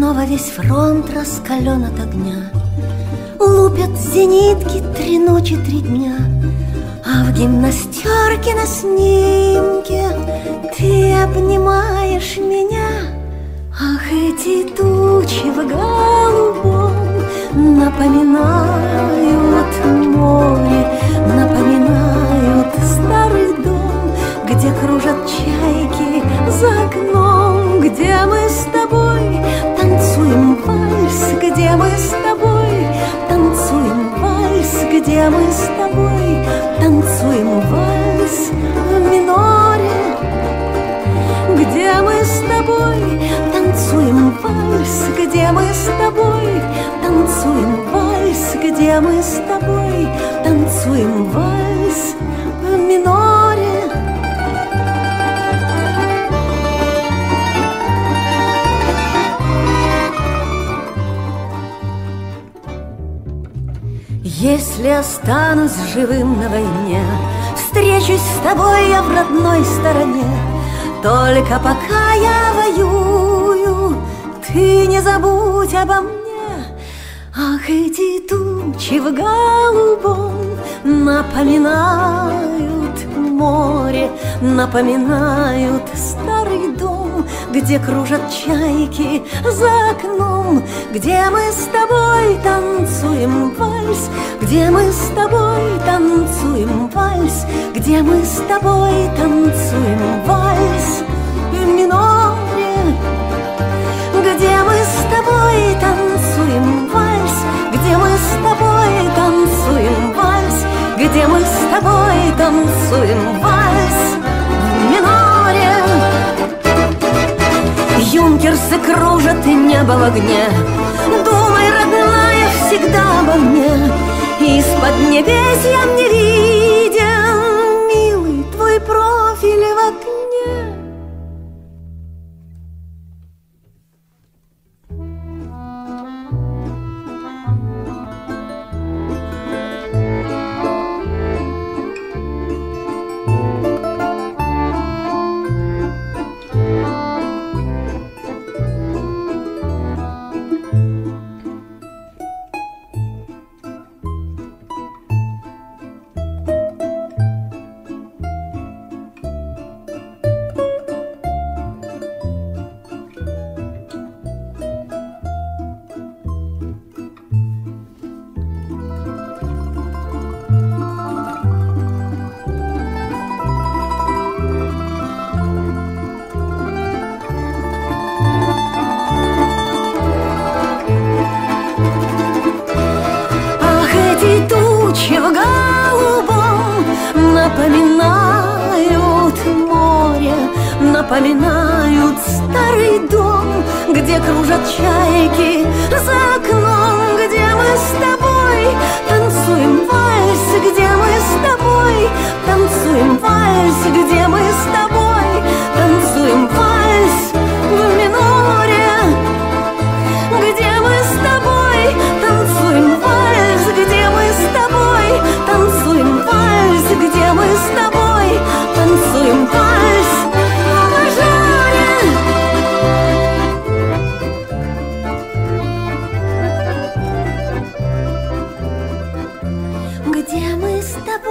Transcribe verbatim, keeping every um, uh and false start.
снова весь фронт раскален от огня. Лупят зенитки три ночи, три дня, а в гимнастерке на снимке ты обнимаешь меня. Ах, эти тучи в голубом напоминают море, напоминают старый дом, где кружат чайки за окном, где мы с тобой танцуем вальс, где мы с тобой танцуем вальс, где мы с тобой танцуем вальс в миноре, где мы с тобой танцуем вальс, где мы с тобой танцуем вальс, где мы с тобой танцуем вальс в миноре. Если останусь живым на войне, встречусь с тобой я в родной стороне. Только пока я воюю, ты не забудь обо мне. Ах, эти тучи в голубом напоминают море, напоминают старый дом, где кружат чайки за окном, где мы с тобой танцуем вальс, где мы с тобой танцуем вальс, где мы с тобой танцуем вальс в миноре, где мы с тобой танцуем вальс, где мы с тобой танцуем вальс, где мы с тобой танцуем вальс в миноре. Юнкерсы кружат и небо в огне, думай, родная, всегда обо мне. Из-под небесья мне виден, милый, твой профиль в окне. Тучи в голубом напоминают море, напоминают старый дом, где кружат чайки за окном, где мы с тобой танцуем вальс, где мы с тобой танцуем вальс, где мы с тобой танцуем вальс в миноре, где мы с тобой танцуем вальс, где мы с тобой танцуем вальс, где мы с тобой танцуем вальс в мажоре. Где мы с тобой